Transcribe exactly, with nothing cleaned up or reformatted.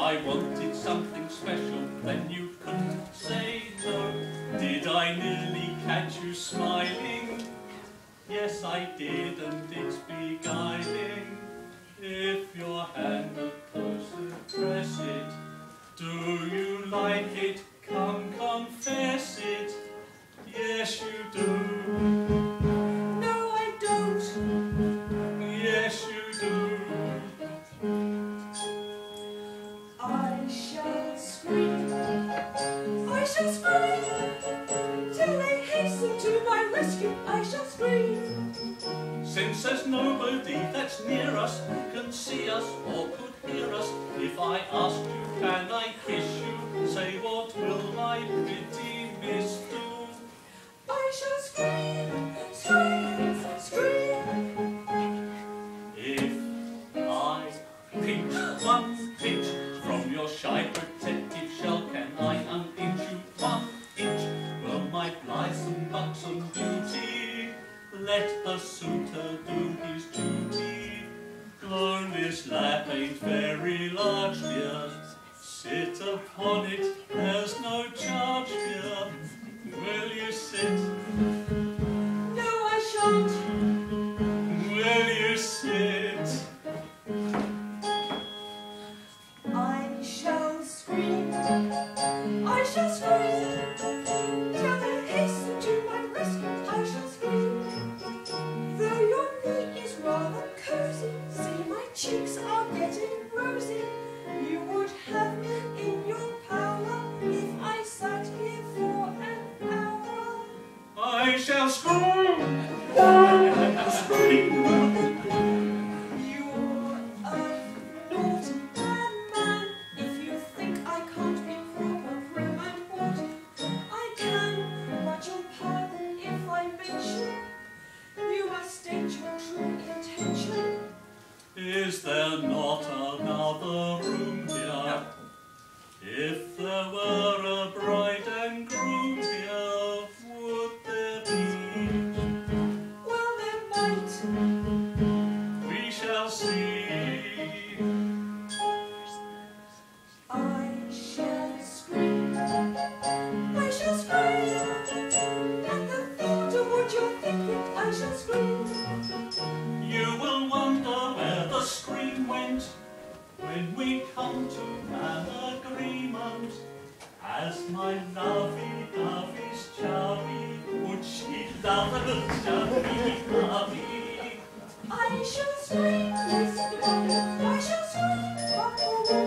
I wanted something special, then you couldn't say no. Did I nearly catch you smiling? Yes, I did, and it's beguiling. If your hand would closer press it, do you like it? Come confess it. Yes, you do. No, I don't. Yes, you do. I shall scream. I shall scream. Till they hasten to my rescue, I shall scream. Since there's nobody that's near us who can see us or could hear us, if I ask you, can I kiss you? Say, what will my pretty miss do? I shall scream, scream, scream. If I pinch one pinch from your shy protective shell, can I uninch you one inch? Will my blithesome buxom beauty let a suitor do his duty? Glow, this lap ain't very large, dear. Sit upon it, there's no charge, dear. Will you sit? No, I shan't. Will you sit? I shall scream. I shall scream. Till they hasten to my rescue, I shall scream. Though your knee is rather cozy, see my cheeks are getting rosy. You would have me in your power if I sat here for an hour. I shall scream. I scream. You're a naughty bad man if you think I can't be proper, prim and haughty. I can, but your pardon if I mention you must state your true intention. Is there not another room here? If there were a bride and groom here, would there be? Well, there might. We shall see. I shall scream. I shall scream. At the thought of what you're thinking, I shall scream. You will wonder where the scream went when we come to an agreement. As my lovey dovey's chubby, would she love a chubby hubby? I shall scream. Yes, I shall scream.